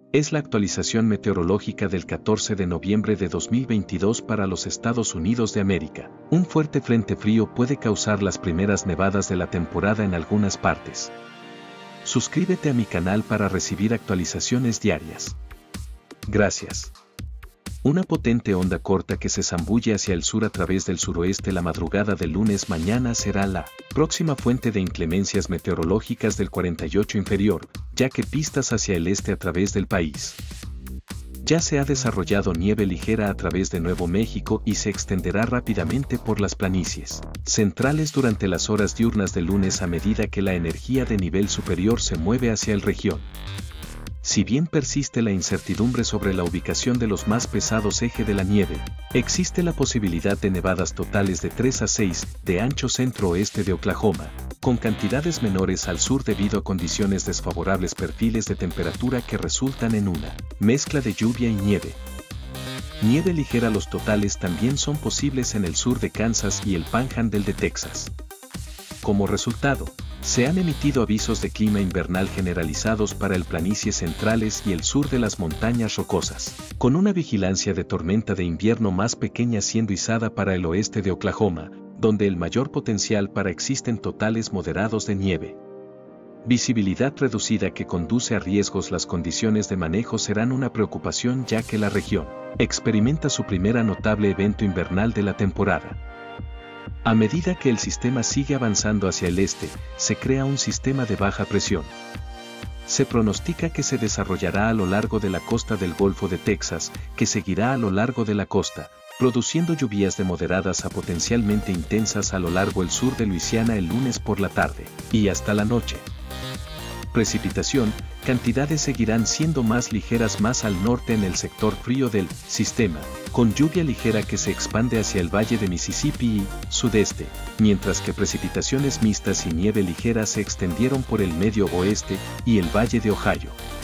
Es la actualización meteorológica del 14 de noviembre de 2022 para los Estados Unidos de América. Un fuerte frente frío puede causar las primeras nevadas de la temporada en algunas partes. Suscríbete a mi canal para recibir actualizaciones diarias. Gracias. Una potente onda corta que se zambulle hacia el sur a través del suroeste la madrugada del lunes mañana será la próxima fuente de inclemencias meteorológicas del 48 inferior, ya que pistas hacia el este a través del país. Ya se ha desarrollado nieve ligera a través de Nuevo México y se extenderá rápidamente por las planicies centrales durante las horas diurnas del lunes a medida que la energía de nivel superior se mueve hacia la región. Si bien persiste la incertidumbre sobre la ubicación de los más pesados eje de la nieve, existe la posibilidad de nevadas totales de 3 a 6 de ancho centro-oeste de Oklahoma, con cantidades menores al sur debido a condiciones desfavorables perfiles de temperatura que resultan en una mezcla de lluvia y nieve. Nieve ligera. Los totales también son posibles en el sur de Kansas y el Panhandle de Texas. Como resultado, se han emitido avisos de clima invernal generalizados para el planicies centrales y el sur de las montañas rocosas, con una vigilancia de tormenta de invierno más pequeña siendo izada para el oeste de Oklahoma, donde el mayor potencial para existen totales moderados de nieve. Visibilidad reducida que conduce a riesgos. Las condiciones de manejo serán una preocupación ya que la región experimenta su primera notable evento invernal de la temporada. A medida que el sistema sigue avanzando hacia el este, se crea un sistema de baja presión. Se pronostica que se desarrollará a lo largo de la costa del Golfo de Texas, que seguirá a lo largo de la costa, produciendo lluvias de moderadas a potencialmente intensas a lo largo del sur de Luisiana el lunes por la tarde y hasta la noche. Precipitación, cantidades seguirán siendo más ligeras más al norte en el sector frío del sistema, con lluvia ligera que se expande hacia el valle de Mississippi y sudeste, mientras que precipitaciones mixtas y nieve ligera se extendieron por el medio oeste y el valle de Ohio.